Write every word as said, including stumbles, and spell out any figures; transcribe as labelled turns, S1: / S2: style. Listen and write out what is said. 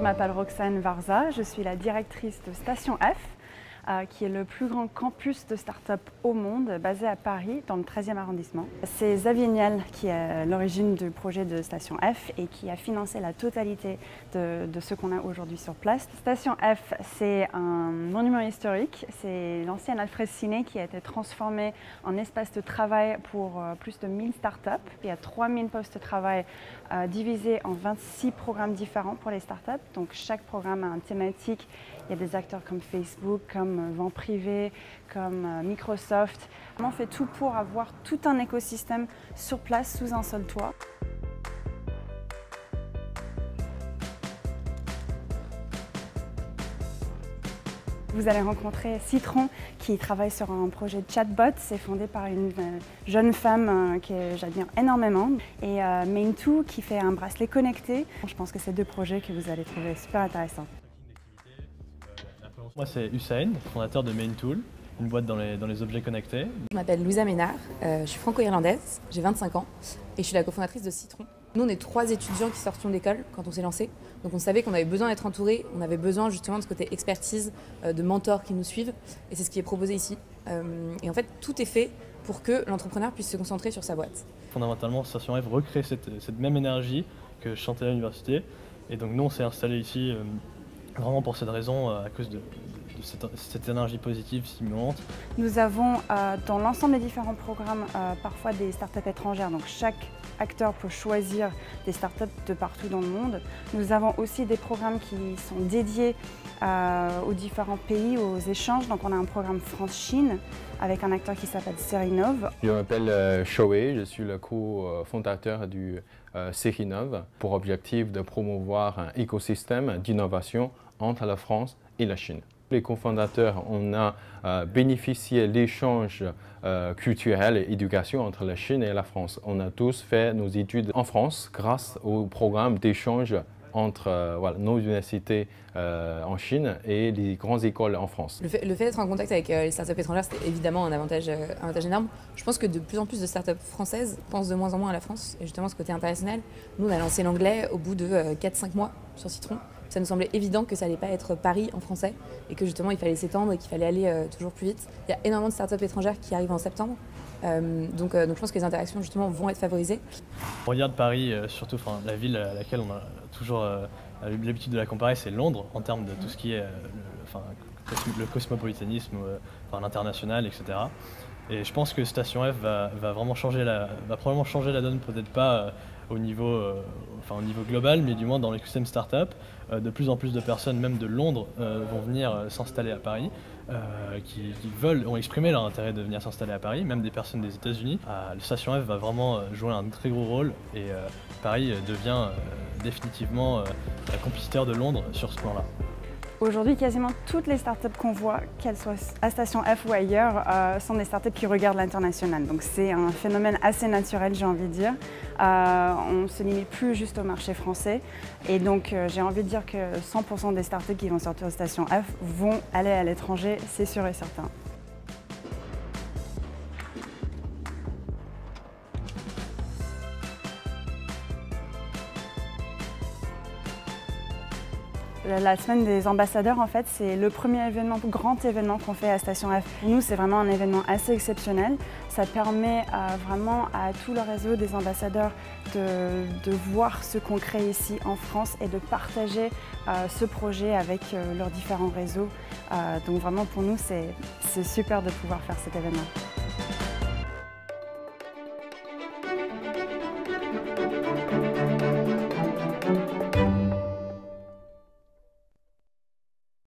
S1: m'appelle Roxane Varza, je suis la directrice de Station F, euh, qui est le plus grand campus de start-up au monde, basé à Paris, dans le treizième arrondissement. C'est Xavier Niel qui est l'origine du projet de Station F et qui a financé la totalité de, de ce qu'on a aujourd'hui sur place. Station F, c'est un monument historique, c'est l'ancien Alfred Ciné qui a été transformé en espace de travail pour euh, plus de mille start-up. Il y a trois mille postes de travail euh, divisés en vingt-six programmes différents pour les start-up. Donc chaque programme a une thématique. Il y a des acteurs comme Facebook, comme Vent Privé, comme Microsoft. On fait tout pour avoir tout un écosystème sur place sous un seul toit. Vous allez rencontrer Citron qui travaille sur un projet de chatbot. C'est fondé par une jeune femme que j'admire énormément. Et euh, Main2 qui fait un bracelet connecté. Je pense que c'est deux projets que vous allez trouver super intéressants.
S2: Moi c'est Hussein, fondateur de Main2, une boîte dans les, dans les objets connectés.
S3: Je m'appelle Louisa Ménard, euh, je suis franco-irlandaise, j'ai vingt-cinq ans et je suis la cofondatrice de Citron. Nous on est trois étudiants qui sortions d'école quand on s'est lancé, donc on savait qu'on avait besoin d'être entourés, on avait besoin justement de ce côté expertise, euh, de mentors qui nous suivent et c'est ce qui est proposé ici. Euh, et en fait tout est fait pour que l'entrepreneur puisse se concentrer sur sa boîte.
S2: Fondamentalement Station F recrée cette, cette même énergie que je chantais à l'université et donc nous on s'est installé ici euh, vraiment pour cette raison, à cause de, de cette, cette énergie positive stimulante.
S1: Nous avons euh, dans l'ensemble des différents programmes euh, parfois des startups étrangères, donc chaque acteur peut choisir des startups de partout dans le monde. Nous avons aussi des programmes qui sont dédiés euh, aux différents pays, aux échanges. Donc on a un programme France-Chine avec un acteur qui s'appelle Serinov.
S4: Je m'appelle euh, Shoei, je suis le co-fondateur du euh, Serinov pour objectif de promouvoir un écosystème d'innovation entre la France et la Chine. Les cofondateurs, on a euh, bénéficié de l'échange euh, culturel et éducation entre la Chine et la France. On a tous fait nos études en France grâce au programme d'échange entre euh, voilà, nos universités euh, en Chine et les grandes écoles en France.
S3: Le fait, le fait d'être en contact avec euh, les startups étrangères, c'était évidemment un avantage, euh, un avantage énorme. Je pense que de plus en plus de startups françaises pensent de moins en moins à la France et justement ce côté international. Nous, on a lancé l'anglais au bout de euh, quatre cinq mois sur Citron. Ça nous semblait évident que ça n'allait pas être Paris en français et que justement il fallait s'étendre et qu'il fallait aller euh, toujours plus vite. Il y a énormément de startups étrangères qui arrivent en septembre, euh, donc, euh, donc je pense que les interactions justement vont être favorisées.
S2: On regarde Paris, euh, surtout enfin, la ville à laquelle on a toujours euh, l'habitude de la comparer, c'est Londres en termes de tout ce qui est euh, le, enfin, le cosmopolitanisme, euh, enfin, l'international, et cetera. Et je pense que Station F va, va vraiment changer la, va probablement changer la donne, peut-être pas euh, au niveau, euh, enfin au niveau global, mais du moins dans l'écosystème startup. Euh, de plus en plus de personnes, même de Londres, euh, vont venir euh, s'installer à Paris, euh, qui, qui veulent, ont exprimé leur intérêt de venir s'installer à Paris, même des personnes des États-Unis. Euh, le Station F va vraiment jouer un très gros rôle et euh, Paris devient euh, définitivement euh, la compétiteur de Londres sur ce plan-là.
S1: Aujourd'hui, quasiment toutes les startups qu'on voit, qu'elles soient à Station F ou ailleurs, euh, sont des startups qui regardent l'international. Donc c'est un phénomène assez naturel, j'ai envie de dire. Euh, on ne se limite plus juste au marché français. Et donc euh, j'ai envie de dire que cent pour cent des startups qui vont sortir de Station F vont aller à l'étranger, c'est sûr et certain. La semaine des ambassadeurs, en fait, c'est le premier événement, grand événement qu'on fait à Station F. Pour nous, c'est vraiment un événement assez exceptionnel. Ça permet euh, vraiment à tout le réseau des ambassadeurs de, de voir ce qu'on crée ici en France et de partager euh, ce projet avec euh, leurs différents réseaux. Euh, donc vraiment, pour nous, c'est super de pouvoir faire cet événement.